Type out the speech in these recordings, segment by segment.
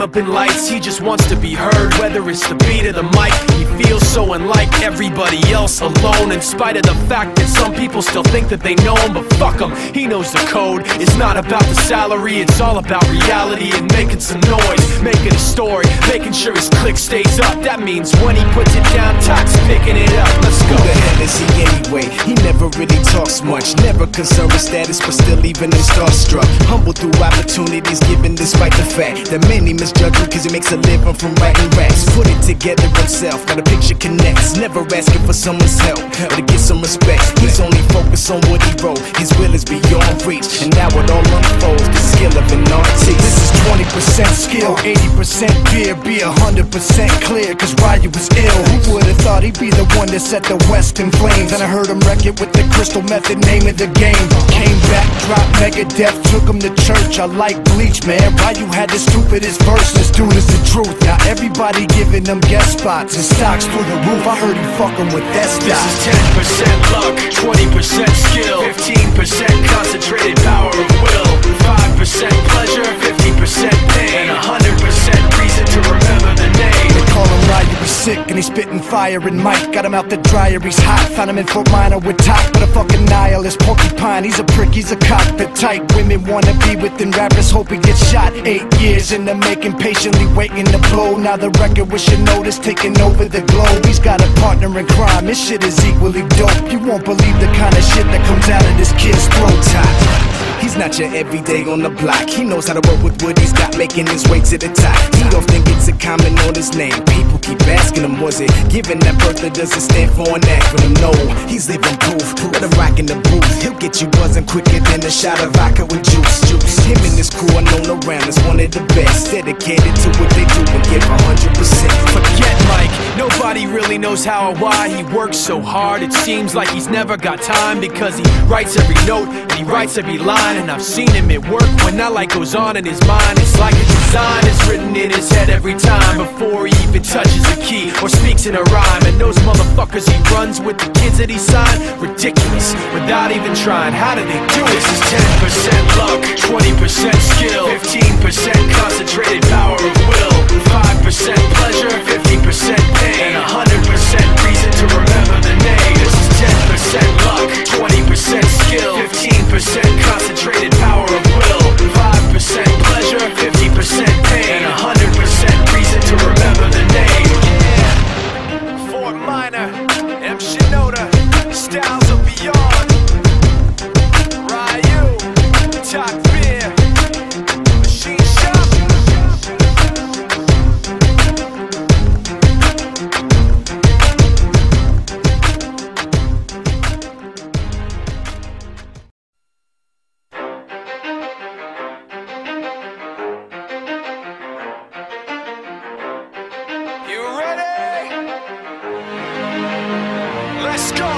up in lights, he just wants to be heard. Whether it's the beat or the mic, he feels so unlike everybody else, alone. In spite of the fact that some people still think that they know him, but fuck him, he knows the code. It's not about the salary, it's all about reality and making some noise, making a story, making sure his click stays up. That means when he puts it down, Tox picking it up. Let's go. Who the hell is he anyway? He never really talks much, never concerned with status, but still leaving him starstruck. Humble through opportunities given despite the fact that many misjudge him cause he makes a living from writing raps. Put it together himself, got a picture connects, never asking for someone's help or to get some respect. He's only focused on what he wrote, his will is beyond reach, and now it all unfolds, the skill of an artist. This is 20% skill, 80% fear, be 100% clear, cause Ryu was ill. Who would've thought he'd be the one that set the West in flames? And I heard him wreck it with the Crystal Method, name of the game. Came back, dropped Megadeth, took him to church. I like Bleach, man. Ryu had the stupidest verse, this dude is the truth. Now everybody giving them guest spots and stocks through the roof. I heard he fucking with that stock. This is 10% luck, 20% skill, 15% concentrated power of will, 5% pleasure, 50% pain, and 100% reason to remember the name. They call him Ryu, he's sick and he's spitting fire and Mike got him out the dryer, he's hot. Found him in Fort Minor with top, but a fucking nihilist porcupine. He's a prick, he's a cockpit type. Women wanna be within rappers, hope he gets shot. 8 years in the making, patiently waiting to blow. Now the record with your notice taking over the globe. He's got a partner in crime, this shit is equally dope. You won't believe the kind of shit that comes out of this kid's throat. He's not your everyday on the block. He knows how to work with what he's got, making his way to the top. He don't think it's a comment on his name. People keep asking him, was it given that birth that doesn't stand for an acronym? No, he's living proof. Let him rock in the booth. He'll get you buzzing quicker than a shot of vodka with juice. Him and his crew are known around as one of the best, dedicated to what they do and give 100%. Forget Mike, nobody really knows how or why he works so hard. It seems like he's never got time, because he writes every note and he writes every line. And I've seen him at work when that light goes on in his mind. It's like a design is written in his head every time before he even touches a key or speaks in a rhyme. And those motherfuckers he runs with, the kids that he signed, ridiculous, without even trying. How do they do it? This is 10% luck, 20% skill, 15% concentrated power of will, 5% pleasure, 50% pain, and 100% reason to remember the name. This is 10% luck, 20% skill, 15% concentrated power of will, 5% pleasure, 50% pain, and 100% reason to remember the name. Yeah. Fort Minor, M. Shinoda, Styles of Beyond, Ryu, Talk Beer, Machine Shop. Let's go!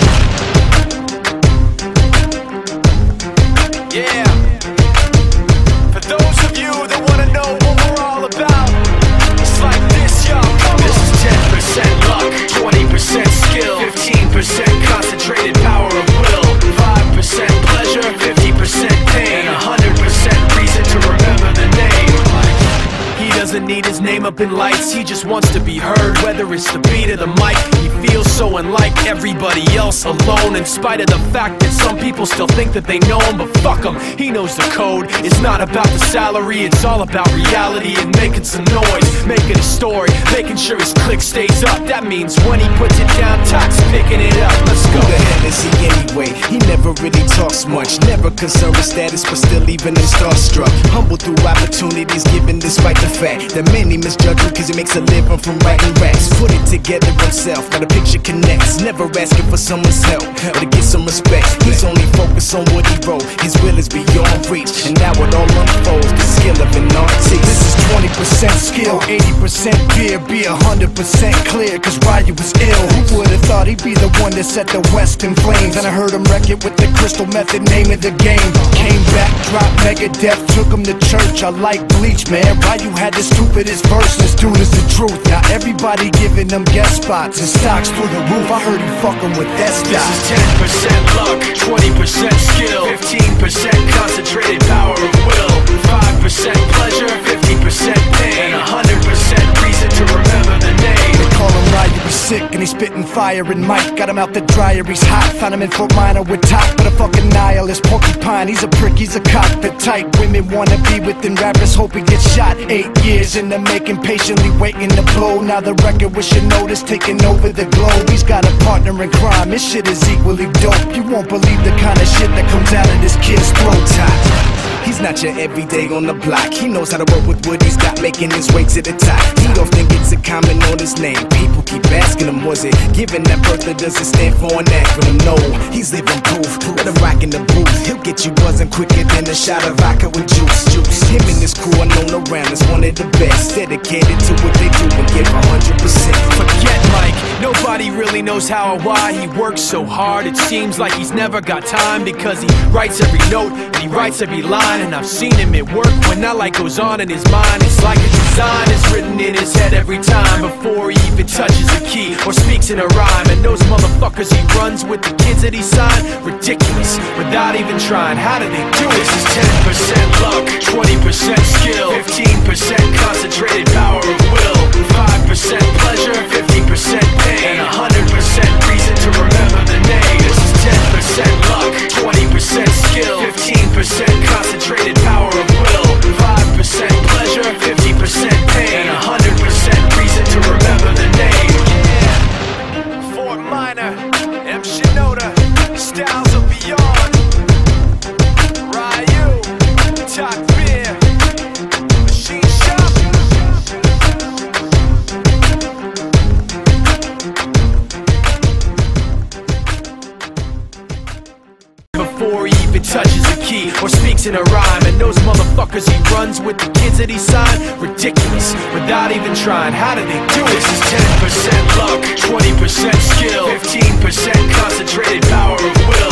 Yeah! For those of you that wanna know what we're all about, it's like this, y'all. This is 10% luck, 20% skill, 15% concentrated power of will, 5% pleasure, 50% pain, and 100% reason to remember the name. He doesn't need his name up in lights, he just wants to be heard. Whether it's the beat or the mic, he feels so unlike everybody else, alone. In spite of the fact that some people still think that they know him, but fuck him, he knows the code. It's not about the salary, it's all about reality and making some noise, making a story, making sure his click stays up. That means when he puts it down, Tox picking it up. Let's go. Who the hell is he anyway? He never really talks much, never concerned with status, but still leaving him starstruck. Humble through opportunities given despite the fact that many misjudge him cause he makes a living from writing raps. Put it together himself, got a picture connects, never asking for someone's help or to get some respect. He's only focused on what he wrote, his will is beyond reach, and now it all unfolds, the skill of an artist. This is 20% skill, 80% fear, be 100% clear, cause Ryu was ill. Who would've thought he'd be the one that set the West in flames? And I heard him wreck it with the Crystal Method, name of the game. Came back, dropped Megadeth, took him to church. I like Bleach, man. Ryu had the stupidest verse, this dude is the truth. Now everybody giving them guest spots and stocks through the roof. I heard he fucking with that stock. This is 10% luck, 20% skill, 15% concentrated power of will, 5% pleasure, 50% pain, to remember the name. They call him Ryu, he's sick and he's spitting fire. And Mike got him out the dryer, he's hot. Found him in Fort Minor with top, but a fucking nihilist. Porcupine, he's a prick, he's a cockpit type. Women wanna be within rappers, hope he gets shot. 8 years in the making, patiently waiting to blow. Now the record with your notice taking over the globe. He's got a partner in crime, his shit is equally dope. You won't believe the kind of shit that comes out of this kid's throat. He's not your everyday on the block. He knows how to work with what he's got, making his way to the top. He often gets a comment on his name. People keep asking him, was it given that birth or does it stand for an acronym? No, he's living proof. Let him rock in the booth. He'll get you buzzing quicker than a shot of vodka with juice. Him and his crew are known around as one of the best. Dedicated to what they do and give 100%. Forget Mike, nobody really knows how or why he works so hard. It seems like he's never got time because he writes every note and he writes every line. And I've seen him at work when that light goes on in his mind. It's like a design is written in his head every time before he even touches a key or speaks in a rhyme. And those motherfuckers he runs with, the kids that he signed, ridiculous, without even trying. How do they do it? This is 10% luck, 20% skill, 15% concentrated power of will, 5% pleasure, 50% pain, and 100% reason to remember the name. This is 10% luck, 20% skill, 15% concentrated power of will, 5% pleasure, 50% pain, and 100% reason to remember the name. Yeah. Fort Minor, M. Shinoda, Styles of Beyond, Ryu, Talk Beer, Machine Shop. Before he even touches a key or speaks in a rhyme. And those motherfuckers he runs with, the kids that he signed, ridiculous, without even trying. How do they do it? This is 10% luck, 20% skill, 15% concentrated power of will,